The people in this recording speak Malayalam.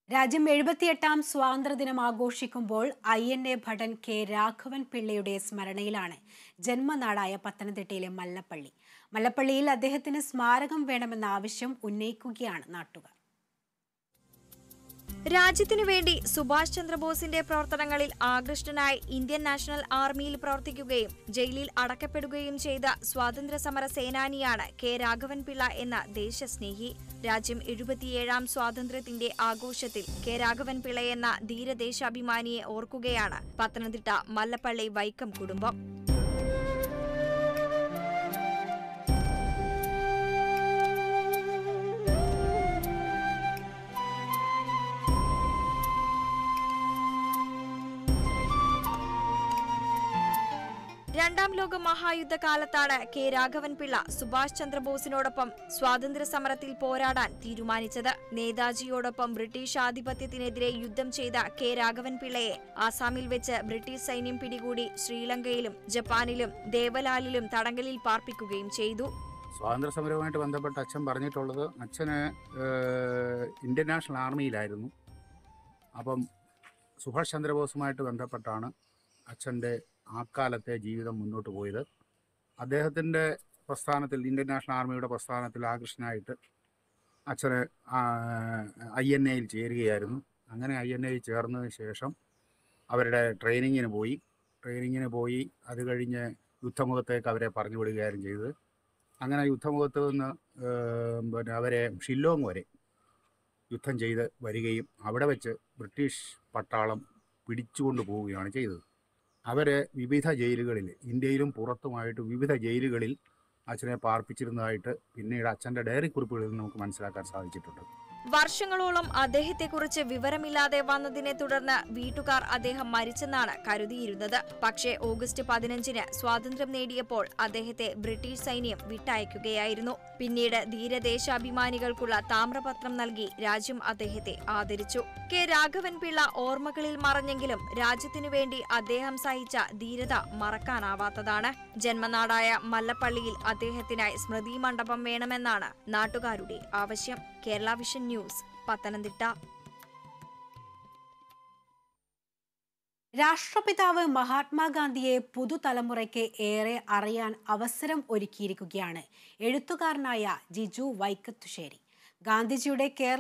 രാജ്യം 78ാം സ്വാതന്ത്ര്യദിനം ആഘോഷിക്കുമ്പോൾ INA ഭടൻ കെ രാഘവൻ പിള്ളയുടെ സ്മരണയിലാണ് ജന്മനാടായ പത്തനംതിട്ടയിലെ മല്ലപ്പള്ളി. മല്ലപ്പള്ളിയിൽ അദ്ദേഹത്തിന് സ്മാരകം വേണമെന്ന ആവശ്യം ഉന്നയിക്കുകയാണ് നാട്ടുകാർ. രാജ്യത്തിനു വേണ്ടി സുഭാഷ് ചന്ദ്രബോസിന്റെ പ്രവർത്തനങ്ങളിൽ ആകൃഷ്ടനായി ഇന്ത്യൻ നാഷണൽ ആർമിയിൽ പ്രവർത്തിക്കുകയും ജയിലിൽ അടക്കപ്പെടുകയും ചെയ്ത സ്വാതന്ത്ര്യ സമര സേനാനിയാണ് കെ രാഘവൻ പിള്ള എന്ന ദേശസ്നേഹി. രാജ്യം 77ാം സ്വാതന്ത്ര്യത്തിന്റെ ആഘോഷത്തിൽ കെ രാഘവൻ പിള്ള എന്ന ധീരദേശാഭിമാനിയെ ഓർക്കുകയാണ് പത്തനംതിട്ട മല്ലപ്പള്ളി വൈക്കം കുടുംബം. രണ്ടാം ലോക മഹായുദ്ധകാലത്താണ് കെ രാഘവൻ പിള്ള സുഭാഷ് ചന്ദ്രബോസിനോടൊപ്പം സ്വാതന്ത്ര്യ സമരത്തിൽ പോരാടാൻ തീരുമാനിച്ചത്. നേതാജിയോടൊപ്പം ബ്രിട്ടീഷ് ആധിപത്യത്തിനെതിരെ യുദ്ധം ചെയ്ത കെ രാഘവൻ പിള്ളയെ ആസാമിൽ വെച്ച് ബ്രിട്ടീഷ് സൈന്യം പിടികൂടി ശ്രീലങ്കയിലും ജപ്പാനിലും ദേവലാലിലും തടങ്കലിൽ പാർപ്പിക്കുകയും ചെയ്തു. സ്വാതന്ത്ര്യ സമരവുമായിട്ട് ബന്ധപ്പെട്ട് അച്ഛൻ പറഞ്ഞിട്ടുള്ളത്, അച്ഛന് ഇന്ത്യൻ നാഷണൽ ആർമിയിലായിരുന്നു. അപ്പം സുഭാഷ് ചന്ദ്രബോസുമായിട്ട് ബന്ധപ്പെട്ടാണ് അച്ഛൻ്റെ ആ കാലത്തെ ജീവിതം മുന്നോട്ട് പോയത്. അദ്ദേഹത്തിൻ്റെ പ്രസ്ഥാനത്തിൽ, ഇന്ത്യൻ നാഷണൽ ആർമിയുടെ പ്രസ്ഥാനത്തിൽ ആകൃഷ്ടനായിട്ട് അച്ഛന് INAയിൽ ചേരുകയായിരുന്നു. അങ്ങനെ INAയിൽ ചേർന്നതിന് ശേഷം അവരുടെ ട്രെയിനിങ്ങിന് പോയി അത് കഴിഞ്ഞ് യുദ്ധമുഖത്തേക്ക് അവരെ പറഞ്ഞു വിടുകയായിരുന്നു ചെയ്തത്. അങ്ങനെ യുദ്ധമുഖത്ത് നിന്ന് അവരെ ഷില്ലോങ് വരെ യുദ്ധം ചെയ്ത് വരികയും അവിടെ വെച്ച് ബ്രിട്ടീഷ് പട്ടാളം പിടിച്ചുകൊണ്ട് പോവുകയാണ് ചെയ്തത്. അവർ വിവിധ ജയിലുകളിൽ, ഇന്ത്യയിലും പുറത്തുമായിട്ട് വിവിധ ജയിലുകളിൽ അച്ഛനെ പാർപ്പിച്ചിരുന്നതായിട്ട് പിന്നീട് അച്ഛൻ്റെ ഡയറി കുറിപ്പുകളിൽ നിന്ന് നമുക്ക് മനസ്സിലാക്കാൻ സാധിച്ചിട്ടുണ്ട്. വർഷങ്ങളോളം അദ്ദേഹത്തെക്കുറിച്ച് വിവരമില്ലാതെ വന്നതിനെ തുടർന്ന് വീട്ടുകാർ അദ്ദേഹം മരിച്ചെന്നാണ് കരുതിയിരുന്നത്. പക്ഷേ ഓഗസ്റ്റ് 15-ന് സ്വാതന്ത്ര്യം നേടിയപ്പോൾ അദ്ദേഹത്തെ ബ്രിട്ടീഷ് സൈന്യം വിട്ടയക്കുകയായിരുന്നു. പിന്നീട് ധീരദേശാഭിമാനികൾക്കുള്ള താമ്രപത്രം നൽകി രാജ്യം അദ്ദേഹത്തെ ആദരിച്ചു. കെ രാഘവൻ പിള്ള ഓർമ്മകളിൽ മറഞ്ഞെങ്കിലും രാജ്യത്തിനു വേണ്ടി അദ്ദേഹം സഹിച്ച ധീരത മറക്കാനാവാത്തതാണ്. ജന്മനാടായ മല്ലപ്പള്ളിയിൽ അദ്ദേഹത്തിനായി സ്മൃതി മണ്ഡപം വേണമെന്നാണ് നാട്ടുകാരുടെ ആവശ്യം. Kerala vision news, Pathanamthitta. രാഷ്ട്രപിതാവ് മഹാത്മാഗാന്ധിയെ പുതുതലമുറയ്ക്ക് ഏറെ അറിയാൻ അവസരം ഒരുക്കിയിരിക്കുകയാണ് എഴുത്തുകാരനായ ജിജു വൈക്കത്തുശ്ശേരി. ഗാന്ധിജിയുടെ